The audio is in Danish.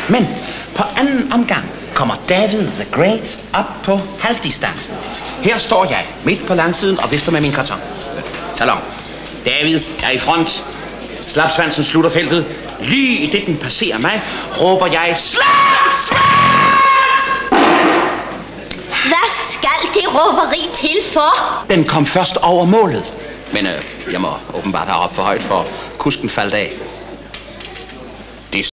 Men på anden omgang kommer David the Great op på halvdistancen. Her står jeg midt på langsiden og vifter med min karton. Talon. David er i front. Slapsvansen slutter feltet. Lige i det den passerer mig, råber jeg Slapsvans! Hvad skal det råberi til for? Den kom først over målet. Men jeg må åbenbart have op for højt, for kusken faldt af.